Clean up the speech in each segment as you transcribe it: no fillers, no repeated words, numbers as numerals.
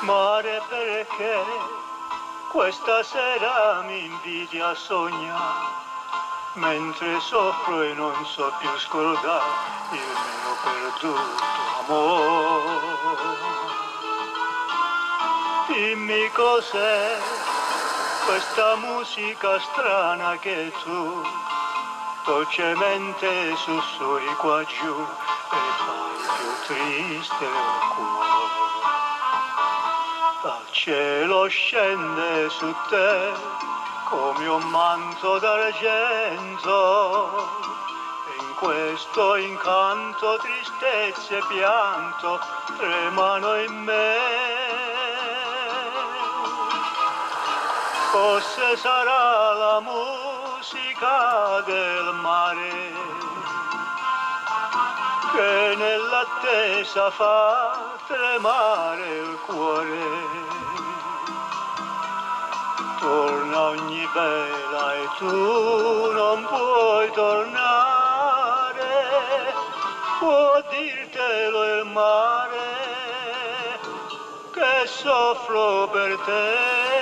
Mare perché questa sera mi inviti a sognare, mentre soffro e non so più scordare il mio perduto amore. Dimmi cos'è questa musica strana che tu dolcemente sussurri qua giù e fai più triste il cuore. Dal cielo scende su te come un manto d'argento e in questo incanto tristezza e pianto tremano in me. Forse sarà la musica del mare che nell'attesa fa tremare il cuore. Torna ogni vela e tu non puoi tornare, può dirtelo il mare che soffro per te.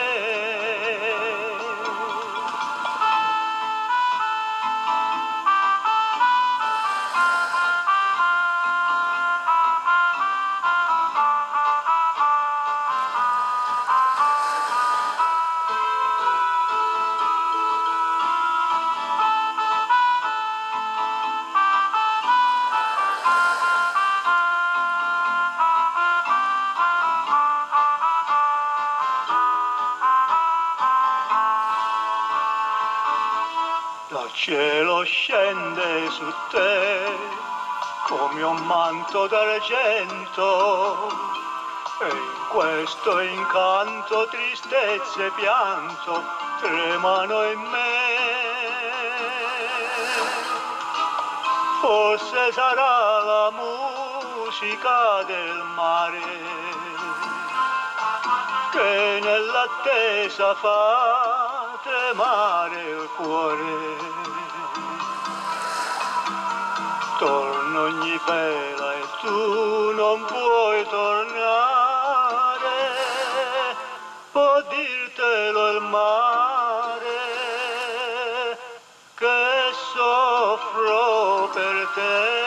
Dal cielo scende su te come un manto d'argento e in questo incanto tristezza e pianto tremano in me. Forse sarà la musica del mare che nell'attesa fa tremare il cuore. Torna ogni vela e tu non puoi tornare, può dirtelo il mare che soffro per te.